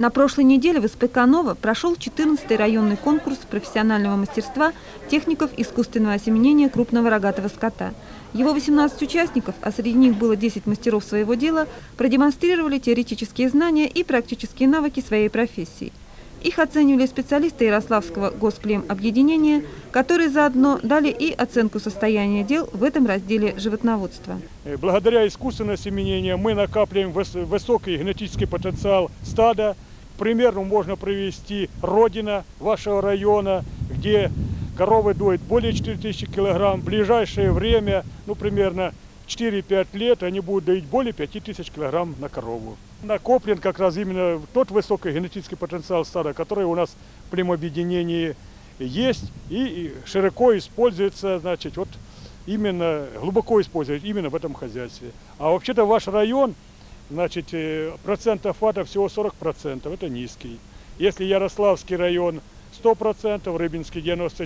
На прошлой неделе в СПК «Нова» прошел 14-й районный конкурс профессионального мастерства техников искусственного осеменения крупного рогатого скота. Его 18 участников, а среди них было 10 мастеров своего дела, продемонстрировали теоретические знания и практические навыки своей профессии. Их оценивали специалисты Ярославского госплемобъединения, которые заодно дали и оценку состояния дел в этом разделе животноводства. Благодаря искусственному осеменению мы накапливаем высокий генетический потенциал стада. К примеру, можно привести Родина вашего района, где коровы доят более 4000 килограмм. В ближайшее время, примерно 4-5 лет, они будут доить более 5000 килограмм на корову. Накоплен как раз именно тот высокий генетический потенциал стада, который у нас в племобъединении есть и широко используется, именно глубоко используется именно в этом хозяйстве. А вообще-то ваш район, процент охвата всего 40%, это низкий. Если Ярославский район 100%, Рыбинский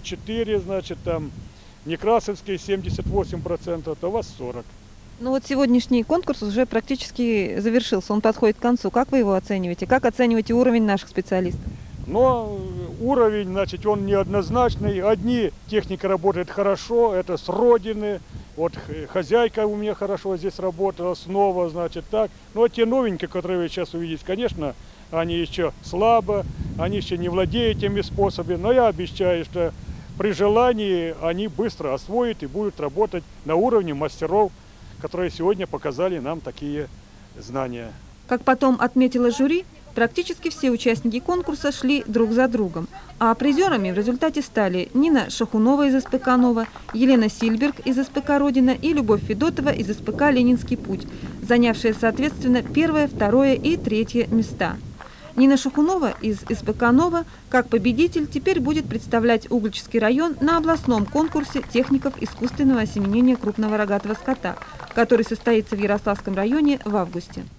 94%, Некрасовский 78%, то у вас 40%. Сегодняшний конкурс уже практически завершился, он подходит к концу. Как вы его оцениваете? Как оцениваете уровень наших специалистов? Уровень, он неоднозначный. Одни техника работает хорошо, это с Родины. Хозяйка у меня хорошо здесь работала, снова, так. Но те новенькие, которые вы сейчас увидите, конечно, они еще слабо, они еще не владеют теми способами. Но я обещаю, что при желании они быстро освоят и будут работать на уровне мастеров, которые сегодня показали нам такие знания. Как потом отметила жюри, практически все участники конкурса шли друг за другом, а призерами в результате стали Нина Шахунова из СПК «Нова», Елена Сильберг из СПК «Родина» и Любовь Федотова из СПК «Ленинский путь», занявшие, соответственно, 1-е, 2-е и 3-е места. Нина Шахунова из СПК «Нова» как победитель теперь будет представлять Угличский район на областном конкурсе техников искусственного осеменения крупного рогатого скота, который состоится в Ярославском районе в августе.